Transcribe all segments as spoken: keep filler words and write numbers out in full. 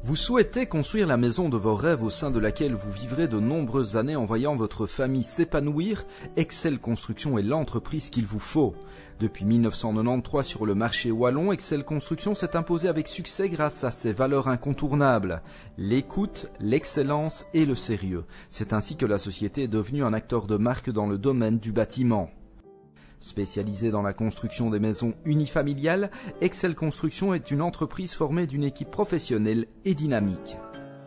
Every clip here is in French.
Vous souhaitez construire la maison de vos rêves au sein de laquelle vous vivrez de nombreuses années en voyant votre famille s'épanouir? Excel Construction est l'entreprise qu'il vous faut. Depuis mille neuf cent quatre-vingt-treize sur le marché wallon, Excel Construction s'est imposé avec succès grâce à ses valeurs incontournables, l'écoute, l'excellence et le sérieux. C'est ainsi que la société est devenue un acteur de marque dans le domaine du bâtiment. Spécialisée dans la construction des maisons unifamiliales, Excel Construction est une entreprise formée d'une équipe professionnelle et dynamique.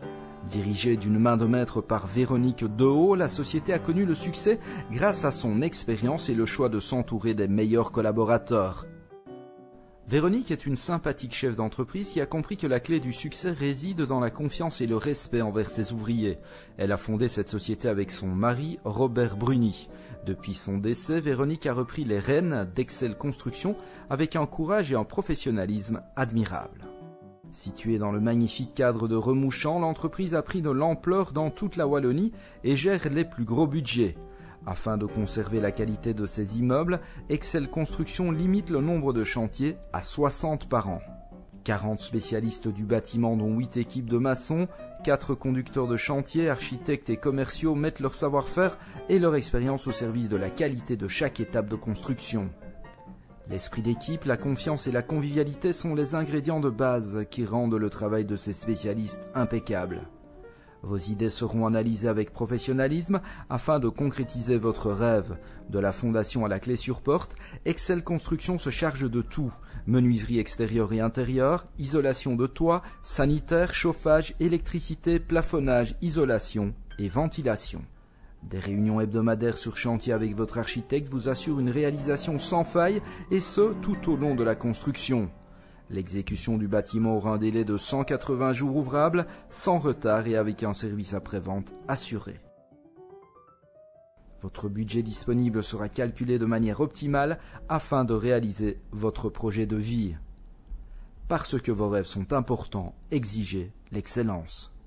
Dirigée d'une main de maître par Véronique Dehaut, la société a connu le succès grâce à son expérience et le choix de s'entourer des meilleurs collaborateurs. Véronique est une sympathique chef d'entreprise qui a compris que la clé du succès réside dans la confiance et le respect envers ses ouvriers. Elle a fondé cette société avec son mari, Robert Bruni. Depuis son décès, Véronique a repris les rênes d'Excel Construction avec un courage et un professionnalisme admirables. Située dans le magnifique cadre de Remouchant, l'entreprise a pris de l'ampleur dans toute la Wallonie et gère les plus gros budgets. Afin de conserver la qualité de ses immeubles, Excel Construction limite le nombre de chantiers à soixante par an. quarante spécialistes du bâtiment dont huit équipes de maçons, quatre conducteurs de chantier, architectes et commerciaux mettent leur savoir-faire et leur expérience au service de la qualité de chaque étape de construction. L'esprit d'équipe, la confiance et la convivialité sont les ingrédients de base qui rendent le travail de ces spécialistes impeccable. Vos idées seront analysées avec professionnalisme afin de concrétiser votre rêve. De la fondation à la clé sur porte, Excel Construction se charge de tout. Menuiserie extérieure et intérieure, isolation de toit, sanitaire, chauffage, électricité, plafonnage, isolation et ventilation. Des réunions hebdomadaires sur chantier avec votre architecte vous assurent une réalisation sans faille et ce, tout au long de la construction. L'exécution du bâtiment aura un délai de cent quatre-vingts jours ouvrables, sans retard et avec un service après-vente assuré. Votre budget disponible sera calculé de manière optimale afin de réaliser votre projet de vie. Parce que vos rêves sont importants, exigez l'excellence.